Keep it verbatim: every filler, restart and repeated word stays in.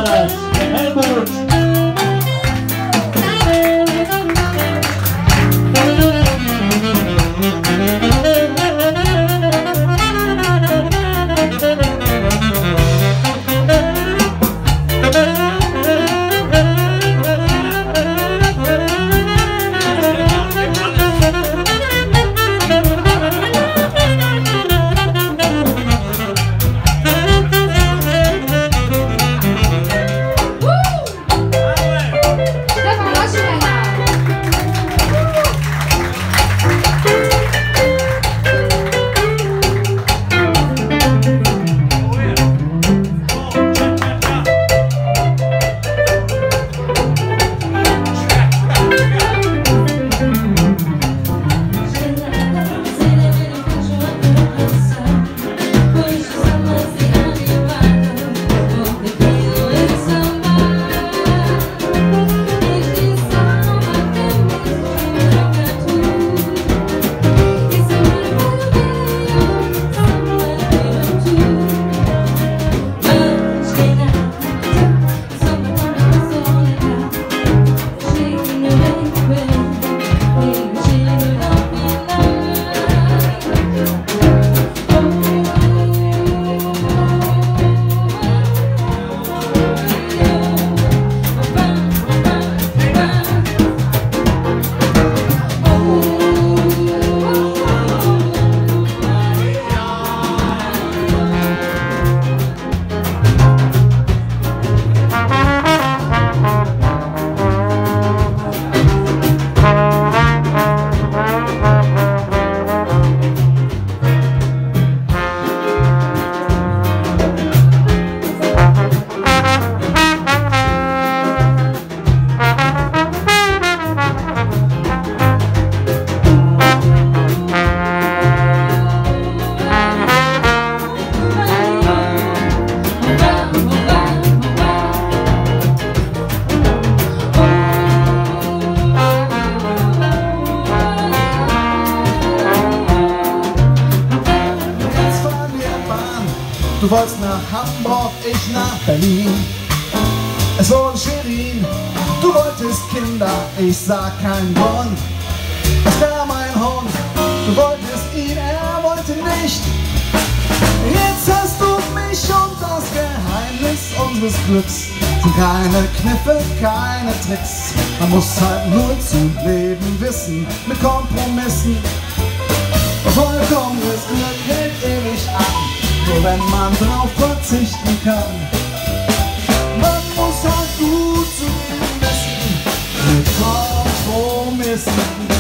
war das. Helmut. Du wolltest nach Hamburg, ich nach Berlin. Es wurde Schwerin, du wolltest Kinder, ich sah keinen Grund. Es war mein Hund, du wolltest ihn, er wollte nicht. Jetzt hast du mich und das Geheimnis unseres Glücks sind keine Kniffe, keine Tricks. Man muss halt nur zu leben wissen, mit Kompromissen. Vollkommenes Glück hält ewig an, nur wenn man drauf verzichten kann. Man muss halt gut zu leben wissen, mit Kompromissen.